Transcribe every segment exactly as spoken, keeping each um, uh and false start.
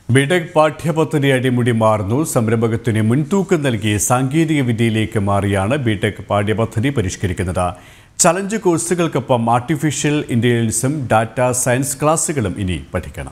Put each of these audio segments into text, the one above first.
BTech പാഠ്യപദ്ധതി അടിമുടി മാറുന്നു. സംരംഭകത്തിന് മുൻതൂക്കം നൽകി സാങ്കേതിക വിദ്യയിലേക്ക് മാറിയാണ് ബിടെക് പാഠ്യപദ്ധതി പരിഷ്കരിക്കുന്നത്. ചലഞ്ച് കോഴ്സുകൾക്കൊപ്പം ആർട്ടിഫിഷ്യൽ ഇന്റലിജൻസും ഡാറ്റ സയൻസ് ക്ലാസുകളും ഇനി പഠിക്കണം.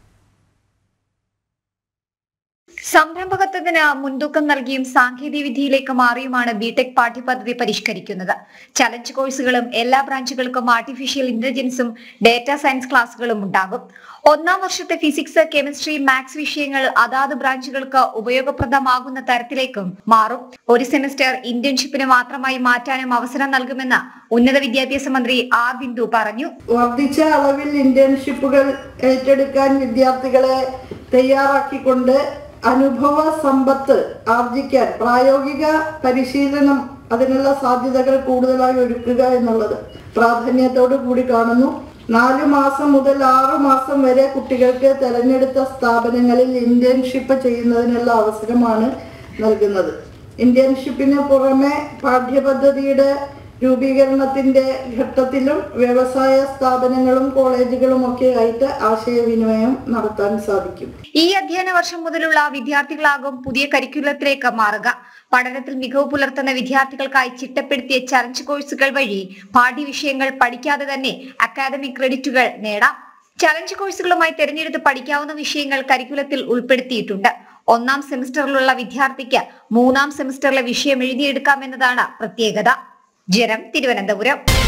സംരംഭകത്വത്തിന് മുൻതൂക്കം നൽകിയും സാങ്കേതിക വിദ്യയിലേക്ക് മാറിയുമാണ് ബിടെക് പാഠ്യപദ്ധതി പരിഷ്കരിക്കുന്നത്. ചലഞ്ച് കോഴ്സുകളും എല്ലാ ബ്രാഞ്ചുകൾക്കും ആർട്ടിഫിഷ്യൽ ഇന്റലിജൻസും ഡാറ്റ സയൻസ് ക്ലാസുകളും ഉണ്ടാകും. ഒന്നാം വർഷത്തെ ഫിസിക്സ്, കെമിസ്ട്രി, മാത്സ് വിഷയങ്ങൾ അതാത് ബ്രാഞ്ചുകൾക്ക് ഉപയോഗപ്രദമാകുന്ന തരത്തിലേക്കും മാറും. ഒരു സെമസ്റ്റർ ഇന്റേൺഷിപ്പിന് മാത്രമായി മാറ്റാനും അവസരം നൽകുമെന്ന് ഉന്നത വിദ്യാഭ്യാസ മന്ത്രി ആർ ബിന്ദു പറഞ്ഞു. വർദ്ധിച്ച അളവിൽ ഇന്റേൺഷിപ്പുകൾ ഏറ്റെടുക്കാൻ വിദ്യാർത്ഥികളെ തയ്യാറാക്കിക്കൊണ്ട് അനുഭവ സമ്പത്ത് ആർജിക്കാൻ പ്രായോഗിക പരിശീലനം അതിനുള്ള സാധ്യതകൾ കൂടുതലായി ഒരുക്കുക എന്നുള്ളത് പ്രാധാന്യത്തോടു കൂടി കാണുന്നു. നാലു മാസം മുതൽ ആറു മാസം വരെ കുട്ടികൾക്ക് തെരഞ്ഞെടുത്ത സ്ഥാപനങ്ങളിൽ ഇന്റേൺഷിപ്പ് ചെയ്യുന്നതിനുള്ള അവസരമാണ് നൽകുന്നത്. ഇന്റേൺഷിപ്പിന് പുറമെ പാഠ്യപദ്ധതിയുടെ രൂപീകരണത്തിന്റെ ഘട്ടത്തിലും വ്യവസായ സ്ഥാപനങ്ങളും കോളേജുകളും ഒക്കെ ആയിട്ട് ആശയവിനിമയം നടത്താൻ സാധിക്കും. ഈ അധ്യയന വർഷം മുതലുള്ള വിദ്യാർത്ഥികളാകും പുതിയ കരിക്കുലത്തിലേക്ക് മാറുക. പഠനത്തിൽ മികവ് പുലർത്തുന്ന വിദ്യാർത്ഥികൾക്കായി ചിട്ടപ്പെടുത്തിയ ചലഞ്ച് കോഴ്സുകൾ വഴി പാഠ്യവിഷയങ്ങൾ പഠിക്കാതെ തന്നെ അക്കാദമിക് ക്രെഡിറ്റുകൾ നേടാം. ചലഞ്ച് കോഴ്സുകളുമായി തിരഞ്ഞെടുത്ത് പഠിക്കാവുന്ന വിഷയങ്ങൾ കരിക്കുലത്തിൽ ഉൾപ്പെടുത്തിയിട്ടുണ്ട്. ഒന്നാം സെമിസ്റ്ററിലുള്ള വിദ്യാർത്ഥിക്ക് മൂന്നാം സെമിസ്റ്ററിലെ വിഷയം എഴുതിയെടുക്കാമെന്നതാണ് പ്രത്യേകത. ജനം, തിരുവനന്തപുരം.